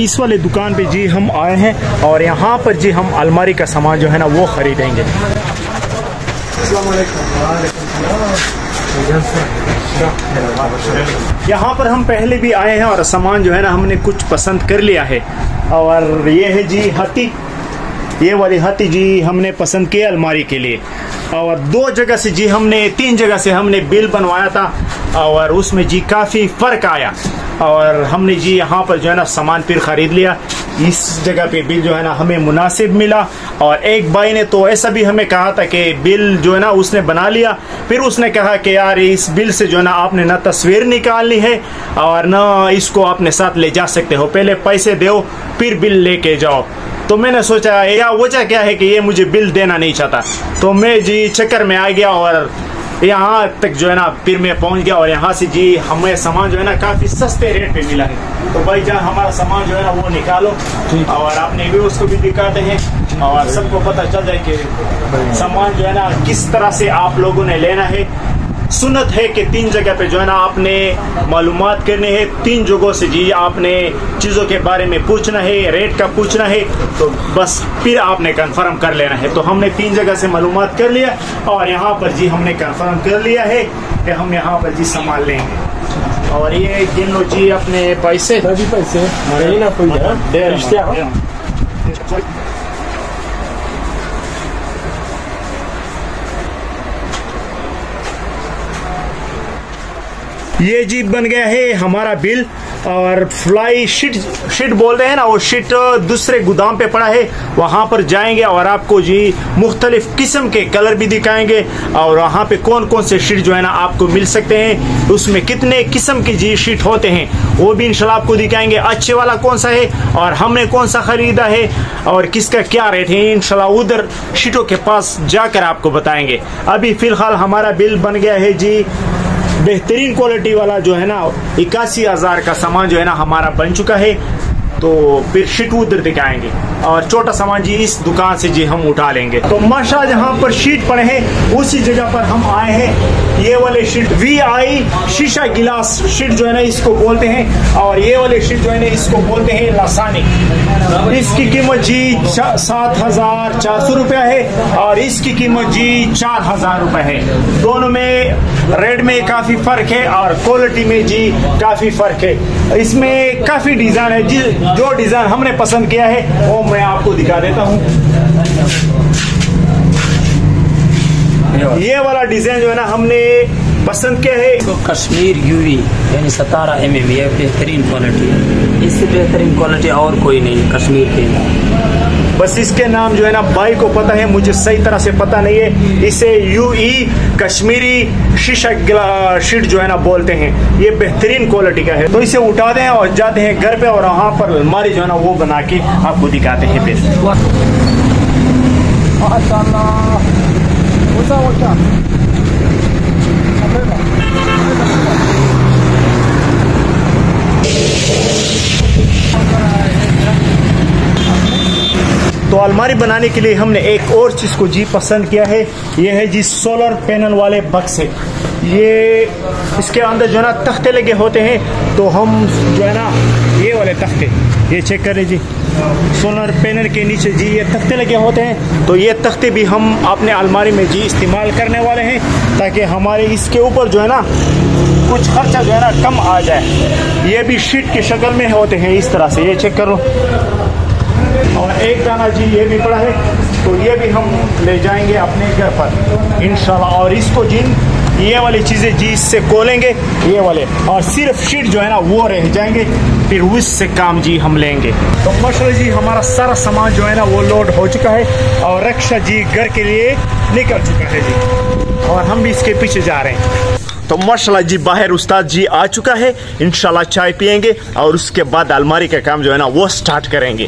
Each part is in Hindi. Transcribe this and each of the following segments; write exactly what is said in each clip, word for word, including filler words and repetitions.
इस वाले दुकान पे जी हम आए हैं और यहाँ पर जी हम अलमारी का सामान जो है ना वो खरीदेंगे। यहाँ पर हम पहले भी आए हैं और सामान जो है ना हमने कुछ पसंद कर लिया है। और ये है जी हाथी, ये वाली हाथी जी हमने पसंद किया अलमारी के लिए। और दो जगह से जी हमने तीन जगह से हमने बिल बनवाया था और उसमें जी काफ़ी फ़र्क आया और हमने जी यहाँ पर जो है ना सामान फिर ख़रीद लिया। इस जगह पे बिल जो है ना हमें मुनासिब मिला। और एक भाई ने तो ऐसा भी हमें कहा था कि बिल जो है ना उसने बना लिया, फिर उसने कहा कि यार इस बिल से जो है ना आपने ना तस्वीर निकालनी है और ना इसको अपने साथ ले जा सकते हो, पहले पैसे दो फिर बिल लेके जाओ। तो मैंने सोचा या वजह क्या है कि ये मुझे बिल देना नहीं चाहता, तो मैं जी चक्कर में आ गया और यहाँ तक जो है ना फिर मैं पहुँच गया। और यहाँ से जी हमें सामान जो है ना काफ़ी सस्ते रेट पे मिला है। तो भाई जान हमारा सामान जो है ना वो निकालो और आपने भी उसको भी दिखाते हैं और सबको पता चल जाए कि सामान जो है ना किस तरह से आप लोगों ने लेना है। सुन्नत है कि तीन जगह पे जो है ना आपने मालूमात करनी है, तीन जगहों से जी आपने चीज़ों के बारे में पूछना है, रेट का पूछना है, तो बस फिर आपने कंफर्म कर लेना है। तो हमने तीन जगह से मालूमात कर लिया और यहाँ पर जी हमने कंफर्म कर लिया है कि हम यहाँ पर जी सामान लेंगे। और ये गिन लो जी अपने पैसे पैसे ये जी बन गया है हमारा बिल। और फ्लाई शीट शीट बोलते हैं ना, वो शीट दूसरे गोदाम पे पड़ा है, वहाँ पर जाएंगे और आपको जी मुख्तलिफ किस्म के कलर भी दिखाएंगे और वहाँ पे कौन कौन से शीट जो है ना आपको मिल सकते हैं, उसमें कितने किस्म के जी शीट होते हैं वो भी इंशाल्लाह आपको दिखाएंगे। अच्छे वाला कौन सा है और हमने कौन सा खरीदा है और किसका क्या रेट है, इंशाल्लाह उधर शीटों के पास जाकर आपको बताएंगे। अभी फिलहाल हमारा बिल बन गया है जी बेहतरीन क्वालिटी वाला जो है ना इक्यासी हजार का सामान जो है ना हमारा बन चुका है। तो फिर शीट उधर दिखाएंगे और छोटा सामान जी इस दुकान से जी हम उठा लेंगे। तो माशा जहाँ पर शीट पड़े हैं उसी जगह पर हम आए हैं। ये वाले शीट वी आई शीशा गिलास शीट जो है ना इसको बोलते हैं और ये वाले शीट जो है ना इसको बोलते हैं लासानी। इसकी कीमत जी सात हजार चार सौ रुपया है और इसकी कीमत जी चार हजार रुपये है। दोनों में रेट में काफी फर्क है और क्वालिटी में जी काफी फर्क है। इसमें काफी डिजाइन है जी, जो डिजाइन हमने पसंद किया है वो मैं आपको दिखा देता हूँ। ये वाला डिजाइन जो है ना हमने पसंद किया है, तो कश्मीर यूवी यानी सतारा एम एम, ये बेहतरीन क्वालिटी है, इससे बेहतरीन क्वालिटी और कोई नहीं कश्मीर के। बस इसके नाम जो है ना भाई को पता है, मुझे सही तरह से पता नहीं है। इसे यूई कश्मीरी शीशा शीट जो है ना बोलते हैं। ये बेहतरीन क्वालिटी का है। तो इसे उठा दें और जाते हैं घर पे और वहाँ पर अलमारी जो है ना वो बना के आपको दिखाते हैं। फिर तो अलमारी बनाने के लिए हमने एक और चीज़ को जी पसंद किया है। ये है जी सोलर पैनल वाले बक्स है। ये इसके अंदर जो है ना तख्ते लगे होते हैं, तो हम जो है ना ये वाले तख्ते ये चेक करें जी, सोलर पैनल के नीचे जी ये तख्ते लगे होते हैं। तो ये तख्ते भी हम अपने अलमारी में जी इस्तेमाल करने वाले हैं ताकि हमारे इसके ऊपर जो है ना कुछ खर्चा जो है ना कम आ जाए। ये भी शीट की शक्ल में होते हैं इस तरह से, ये चेक करो। और एक दाना जी ये भी पड़ा है, तो ये भी हम ले जाएंगे अपने घर पर इंशाल्लाह। और इसको जिन ये वाली चीज़ें जी इससे खोलेंगे ये वाले, और सिर्फ शीट जो है ना वो रह जाएंगे, फिर उससे काम जी हम लेंगे। तो माशाल्लाह जी हमारा सारा सामान जो है ना वो लोड हो चुका है और रक्षा जी घर के लिए निकल चुका है जी, और हम भी इसके पीछे जा रहे हैं। तो माशाल्लाह जी बाहर उस्ताद जी आ चुका है, इंशाल्लाह चाय पियेंगे और उसके बाद अलमारी का काम जो है ना वो स्टार्ट करेंगे।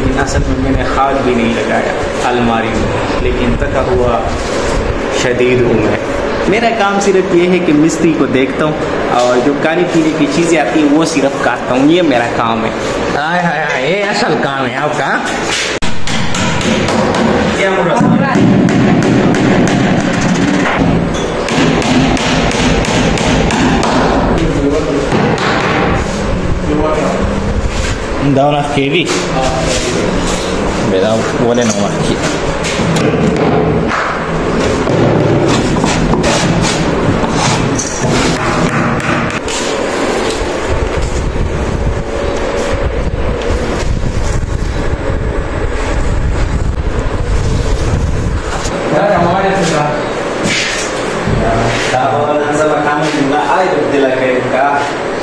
लेकिन असल में मैंने खाद भी नहीं लगाया अलमारी में, लेकिन तका हुआ शदीद हूँ मैं। मेरा काम सिर्फ ये है कि मिस्त्री को देखता हूँ और जो खाने पीने की चीज़ें आती हैं वो सिर्फ काटता हूँ, ये मेरा काम है। हाय हाय हाय, ये असल काम है आपका। क्या मुराद? Daun kiri. Beda boleh nama kiri. Kalau sama kamu juga ada dilakukan kah?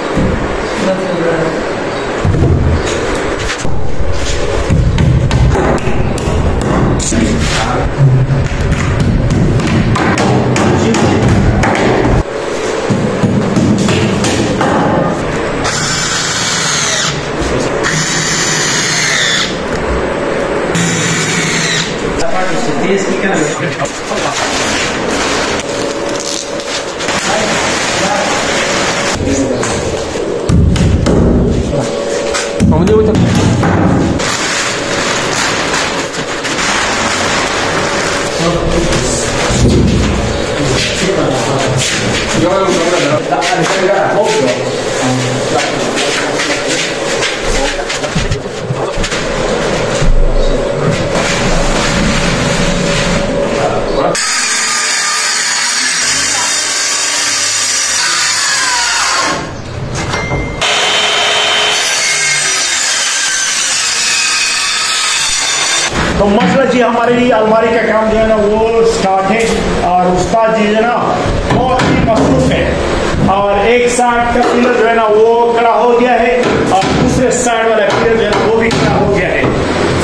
तो मसला जी हमारे लिए अलमारी का काम जो है ना वो स्टार्ट है और उस्ताद जी जो है ना बहुत ही मसरूफ है। और एक साइड का पिलर जो है ना वो खड़ा हो गया है और दूसरे साइड वाला पिलर जो है ना वो भी खड़ा हो गया है।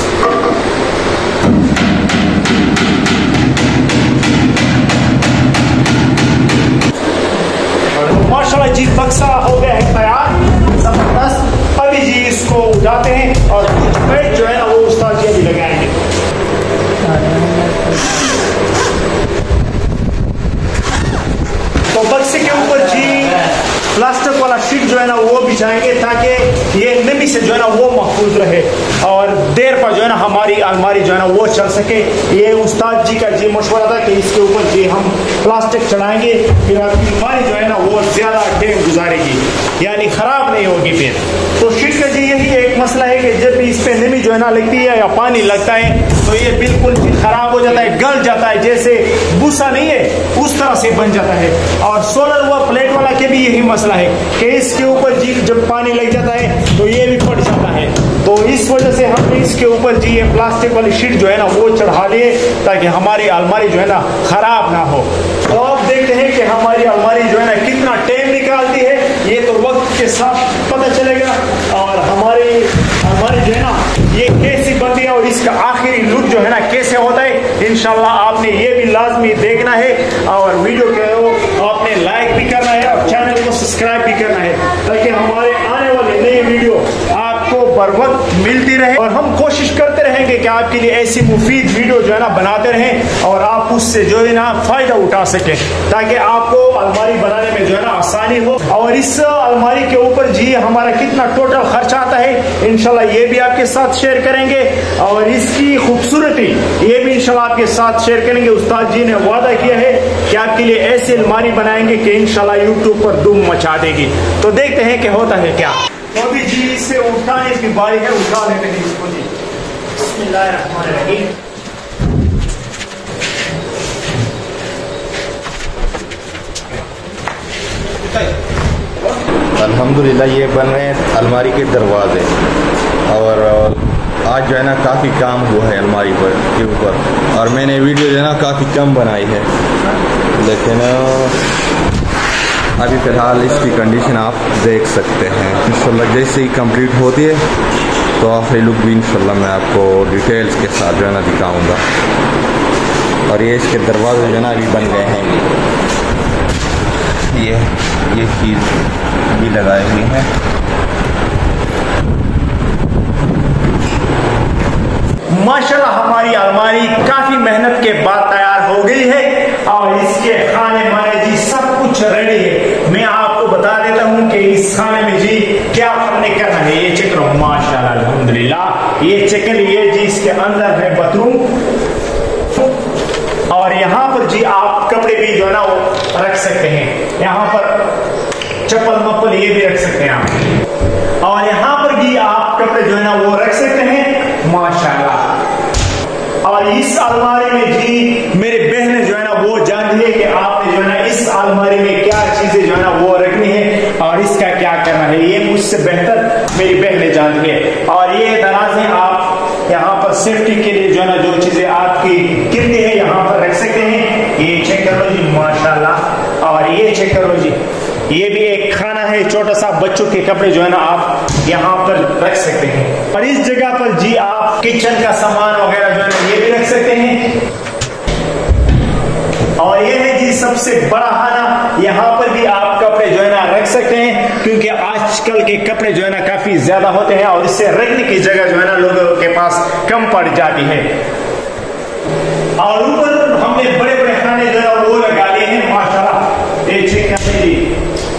तो माशाल्लाह जी बक्सा हो गया है तैयार जबरदस्त। अभी जी इसको उठाते हैं और कुछ पेट जो है ना वो उस्ताद जी अभी लगाएंगे। तो बक्से के ऊपर जी प्लास्टिक वाला शीट जो है ना वो बिछाएंगे ताकि ये नमी से जो है ना वो महफूज रहे और देर पर जो है ना हमारी अलमारी जो है ना वो चल सके। ये उस्ताद जी का जी मशवरा था कि इसके ऊपर जी हम प्लास्टिक चढ़ाएंगे, फिर आपकी अलमारी जो है ना वो ज्यादा टाइम गुजारेगी यानी खराब नहीं होगी फिर। तो शीट का जी यही एक मसला है कि जब भी इस पे नमी जो है ना लगती है या पानी लगता है तो ये बिल्कुल खराब हो जाता है, गल जाता है, जैसे भूसा नहीं है उस तरह से बन जाता है। और सोलर व प्लेट वाला के भी यही मसला है कि इसके ऊपर जी जब पानी लग जाता है तो ये भी फट जाता है। तो इस वजह से हमने इसके ऊपर जी ये प्लास्टिक वाली शीट जो है ना वो चढ़ा लिए ताकि हमारी अलमारी जो है ना खराब ना हो। तो अब देखते हैं कि हमारी अलमारी जो है ना कितना टाइम निकालती है, ये तो वक्त के साथ पता चलेगा। और हमारी अलमारी जो है ना ये कैसी बनती है और इसका आखिरी लुक जो है ना कैसे होता है, इंशाल्लाह आपने ये भी लाजमी देखना है। और वीडियो को आपने लाइक भी करना है और चैनल को सब्सक्राइब भी करना है ताकि हमारे आने वाले नई वीडियो आपको बर वक्त मिलती रहे। और हम कोशिश करते रहेंगे कि आपके लिए ऐसी मुफीद वीडियो जो है ना बनाते रहें और आप उससे जो है ना फायदा उठा सके ताकि आपको अलमारी बनाने में जो है ना आसानी हो। और इस अलमारी के ऊपर जी हमारा कितना टोटल खर्चा आता है इंशाल्लाह ये भी आपके साथ शेयर करेंगे और इसकी खूबसूरती ये भी इंशाल्लाह आपके साथ शेयर करेंगे। उस्ताद जी ने वादा किया है कि आपके लिए ऐसी अलमारी बनाएंगे कि इंशाल्लाह यूट्यूब पर धूम मचा देगी। तो देखते हैं क्या होता है क्या। तो अभी जी इसे उठाने की बारी है, उठा लेते हैं इसको जी। बिस्मिल्लाहिर्रहमानिर्रहीम। अल्हम्दुलिल्लाह ये बन रहे हैं अलमारी के दरवाजे और आज जो है ना काफ़ी काम हुआ है अलमारी पर के ऊपर और मैंने वीडियो जो है ना काफ़ी कम बनाई है, लेकिन अभी फ़िलहाल इसकी कंडीशन आप देख सकते हैं। इंशाल्लाह जैसे ही कंप्लीट होती है तो आखिरी लुक भी इंशाल्लाह मैं आपको डिटेल्स के साथ जो है ना दिखाऊँगा। और ये इसके दरवाजे जो है ना अभी बन गए हैं, ये ये चीज़ भी लगाई हुई है। माशाल्लाह हमारी अलमारी काफी मेहनत के बाद तैयार हो गई है और इसके खाने माने जी सब कुछ रेडी है। मैं आपको बता देता हूँ कि इस खाने में जी क्या हमने करना है। ये चेक करो माशाल्लाह अल्हम्दुलिल्लाह, ये चेक ये जी इसके अंदर है बाथरूम और यहाँ पर जी आप कपड़े भी जो है ना वो रख सकते हैं। यहाँ पर चप्पल मप्पल ये भी रख सकते हैं आप, और यहाँ पर भी आप कपड़े जो है ना वो रख सकते हैं माशाल्लाह। और इस अलमारी में जी मेरी बहनें जो है ना वो जानती है कि आपने जो है ना इस अलमारी में क्या चीजें जो है ना वो रखनी है और इसका क्या करना है, ये मुझसे बेहतर मेरी बहनें जानती है। और ये दराज है, आप यहाँ पर सेफ्टी के लिए जो है ना जो चीजें आपकी गिरती है यहाँ पर रख सकते हैं। ये चेक करो जी माशाल्लाह, और ये चेक करो जी ये भी एक खाना है छोटा सा, बच्चों के कपड़े जो है ना आप यहाँ पर रख सकते हैं। और इस जगह पर जी आप किचन का सामान वगैरह जो है ना ये भी रख सकते हैं। और ये है जी सबसे बड़ा खाना, यहाँ पर भी आप कपड़े जो है ना रख सकते हैं, क्योंकि आजकल के कपड़े जो है ना काफी ज्यादा होते हैं और इससे रखने की जगह जो है ना लोगों के पास कम पड़ जाती है। और ऊपर हमने बड़े बड़े खाने जो है वो लगा लिए हैं माशाल्लाह। ये चेक करते जी,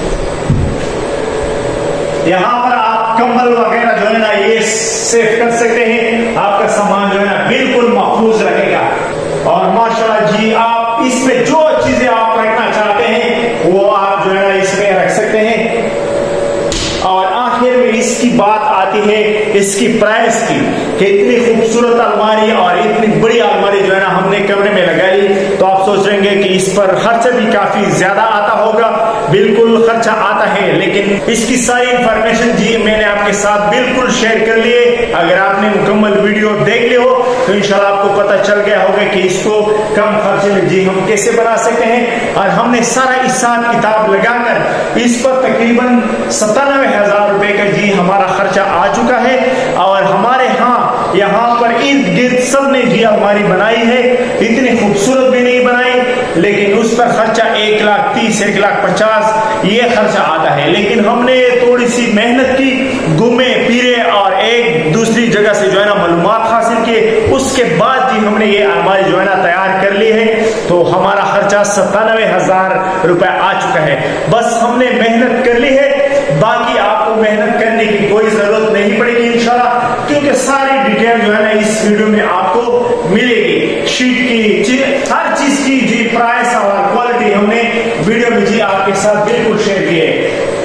यहाँ पर आप कंबल वगैरह जो है ना ये सेव कर सकते हैं, आपका सामान जो है ना बिल्कुल महफूज रहेगा। और माशाल्लाह जी आप इसमें जो चीजें आप रखना चाहते हैं वो आप जो है ना इसमें रख सकते हैं। और आखिर में इसकी बात आती है इसकी प्राइस की, कि इतनी खूबसूरत अलमारी और इतनी बड़ी अलमारी जो है ना हमने कमरे में लगा ली, तो आप सोच रहे हैं कि इस पर खर्चा भी काफी ज्यादा आता होगा। बिल्कुल खर्चा आता है, लेकिन इसकी सारी इंफॉर्मेशन जी मैंने आपके साथ बिल्कुल शेयर कर ली है। अगर आपने मुकम्मल वीडियो देख ली हो तो इंशाल्लाह आपको पता चल गया होगा कि इसको कम खर्चे में जी हम कैसे बना सकते हैं। और हमने सारा हिसाब किताब लगाकर इस पर तकरीबन सत्तानवे हजार रुपए का जी हमारा खर्चा आ चुका है। और हमारे यहाँ यहाँ पर इर्द गिर्द सब ने जी अलमारी बनाई है, इतनी खूबसूरत भी नहीं बनाई, लेकिन उस पर खर्चा एक लाख तीस एक लाख पचास ये खर्चा आता है। लेकिन हमने थोड़ी सी मेहनत की, घूमे फिरे और एक दूसरी जगह से जो है ना मालूमात हासिल किए, उसके बाद जी हमने ये अलमारी जो है ना तैयार कर ली है। तो हमारा खर्चा सत्तानवे हजार रुपए आ चुका है। बस हमने मेहनत कर ली है, बाकी आपको मेहनत करने की कोई जरूरत नहीं पड़ेगी इंशाल्लाह, क्योंकि सारी डिटेल जो है ना इस वीडियो में आपको मिलेगी। शीट की हर चीज की जी प्राइस और क्वालिटी हमने वीडियो में जी आपके साथ बिल्कुल शेयर की है।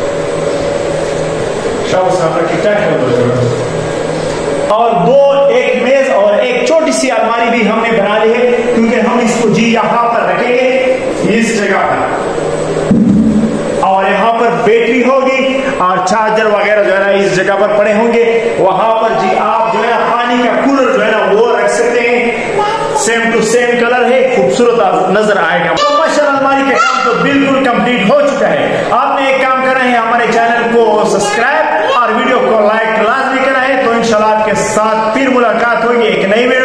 और दो एक मेज और एक छोटी सी अलमारी भी हमने बना ली है, क्योंकि हम इसको जी यहाँ पर रखेंगे इस जगह पर, और यहाँ पर बैटरी होगी और चार्जर वगैरह जो है ना इस जगह पर पड़े होंगे। वहां पर जी आप जो है ना पानी का कूलर जो है ना वो रख सकते हैं, सेम टू सेम कलर है, खूबसूरत नजर आएगा। तो माशाल्लाह अलमारी का काम तो बिल्कुल कंप्लीट हो चुका है। आपने एक काम करना है, हमारे चैनल को सब्सक्राइब और वीडियो को लाइक लाजमी करना है। तो इंशाल्लाह आपके साथ फिर मुलाकात होगी एक नई वीडियो